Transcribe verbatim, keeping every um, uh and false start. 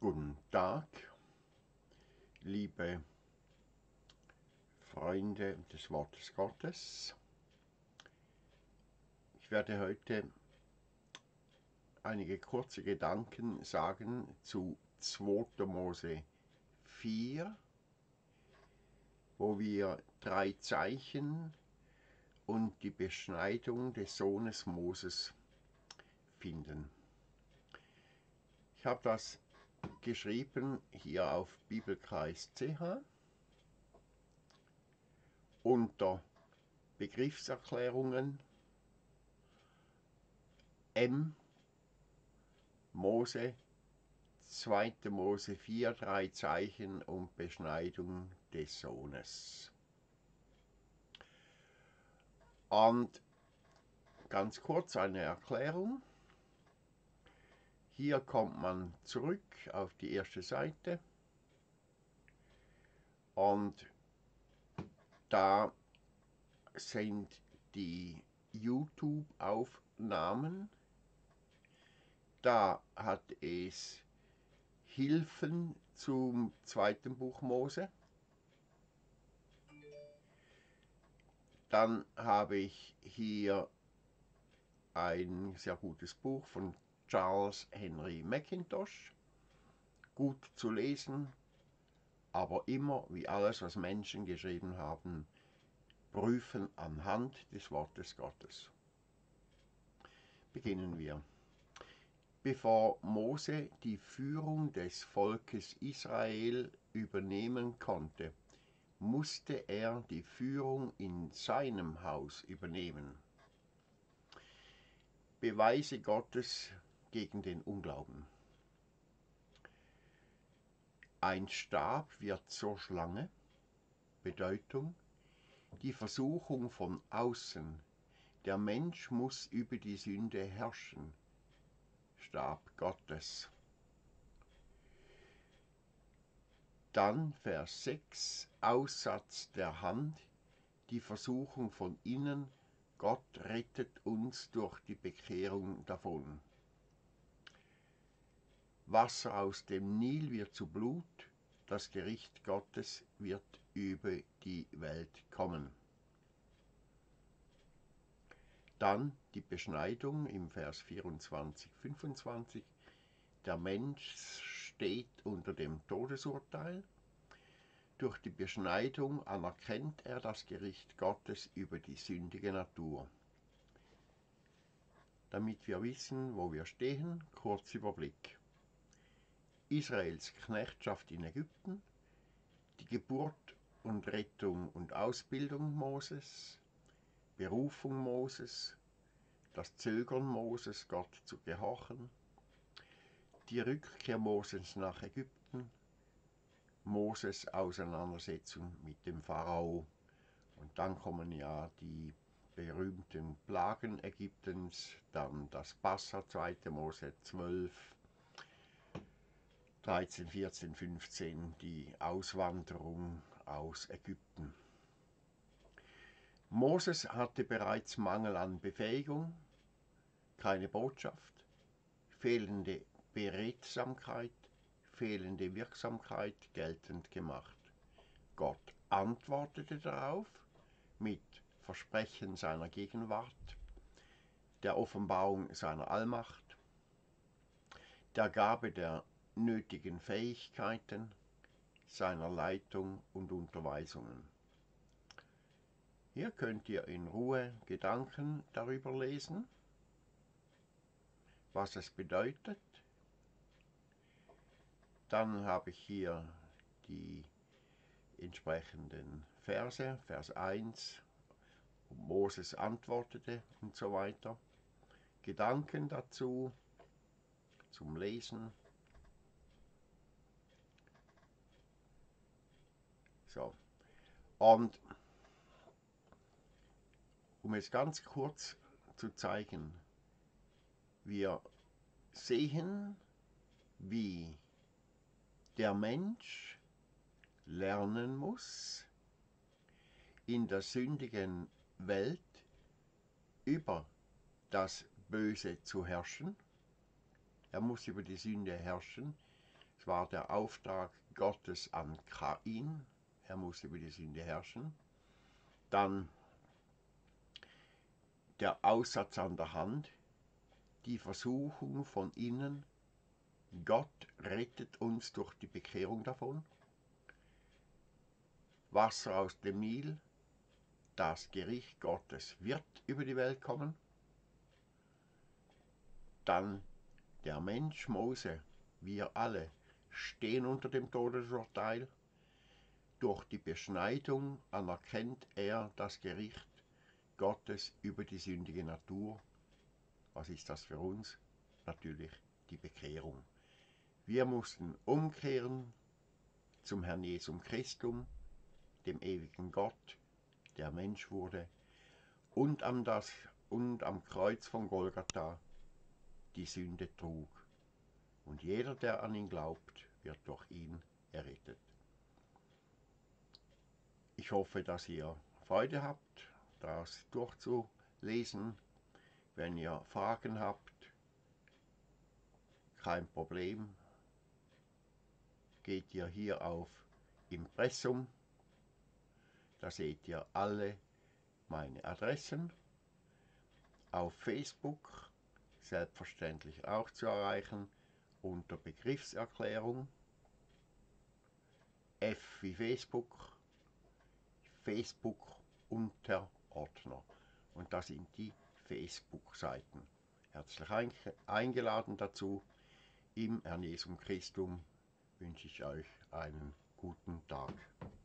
Guten Tag, liebe Freunde des Wortes Gottes. Ich werde heute einige kurze Gedanken sagen zu zweiter Mose vier, wo wir drei Zeichen und die Beschneidung des Sohnes Moses finden. Ich habe das geschrieben hier auf Bibelkreis punkt c h unter Begriffserklärungen M. Mose, zweiter Mose vier, drei Zeichen und Beschneidung des Sohnes. Und ganz kurz eine Erklärung. Hier kommt man zurück auf die erste Seite und da sind die YouTube-Aufnahmen. Da hat es Hilfen zum zweiten Buch Mose. Dann habe ich hier ein sehr gutes Buch von Charles Henry Mackintosh. Gut zu lesen, aber immer, wie alles, was Menschen geschrieben haben, prüfen anhand des Wortes Gottes. Beginnen wir. Bevor Mose die Führung des Volkes Israel übernehmen konnte, musste er die Führung in seinem Haus übernehmen. Beweise Gottes gegen den Unglauben. Ein Stab wird zur Schlange. Bedeutung: die Versuchung von außen. Der Mensch muss über die Sünde herrschen. Stab Gottes. Dann Vers sechs, Aussatz der Hand, die Versuchung von innen, Gott rettet uns durch die Bekehrung davon. Wasser aus dem Nil wird zu Blut, das Gericht Gottes wird über die Welt kommen. Dann die Beschneidung im Vers vierundzwanzig, fünfundzwanzig. Der Mensch steht unter dem Todesurteil. Durch die Beschneidung anerkennt er das Gericht Gottes über die sündige Natur. Damit wir wissen, wo wir stehen, kurz Überblick. Israels Knechtschaft in Ägypten, die Geburt und Rettung und Ausbildung Moses, Berufung Moses, das Zögern Moses, Gott zu gehorchen, die Rückkehr Moses nach Ägypten, Moses Auseinandersetzung mit dem Pharao, und dann kommen ja die berühmten Plagen Ägyptens, dann das Passa, zweiter Mose zwölf, dreizehn, vierzehn, fünfzehn, die Auswanderung aus Ägypten. Moses hatte bereits Mangel an Befähigung, keine Botschaft, fehlende Beredsamkeit, fehlende Wirksamkeit geltend gemacht. Gott antwortete darauf mit Versprechen seiner Gegenwart, der Offenbarung seiner Allmacht, der Gabe der nötigen Fähigkeiten, seiner Leitung und Unterweisungen. Hier könnt ihr in Ruhe Gedanken darüber lesen, was es bedeutet. Dann habe ich hier die entsprechenden Verse, Vers eins, Moses antwortete und so weiter. Gedanken dazu zum Lesen. So. Und um es ganz kurz zu zeigen, wir sehen, wie der Mensch lernen muss, in der sündigen Welt über das Böse zu herrschen. Er muss über die Sünde herrschen, Zuerst war der Auftrag Gottes an Kain, er muss über die Sünde herrschen. Dann der Aussatz an der Hand, die Versuchung von innen, Gott rettet uns durch die Bekehrung davon. Wasser aus dem Nil, das Gericht Gottes wird über die Welt kommen. Dann der Mensch Mose, wir alle stehen unter dem Todesurteil. Durch die Beschneidung anerkennt er das Gericht Gottes über die sündige Natur. Was ist das für uns? Natürlich die Bekehrung. Wir mussten umkehren zum Herrn Jesum Christum, dem ewigen Gott, der Mensch wurde, und am, das, und am Kreuz von Golgatha die Sünde trug. Und jeder, der an ihn glaubt, wird durch ihn errettet. Ich hoffe, dass ihr Freude habt, das durchzulesen. Wenn ihr Fragen habt, kein Problem. Geht ihr hier auf Impressum, da seht ihr alle meine Adressen. Auf Facebook selbstverständlich auch zu erreichen unter Begriffserklärung. F wie Facebook, Facebook Unterordner. Und das sind die Facebook-Seiten. Herzlich eingeladen dazu. Im Herrn Jesum Christum wünsche ich euch einen guten Tag.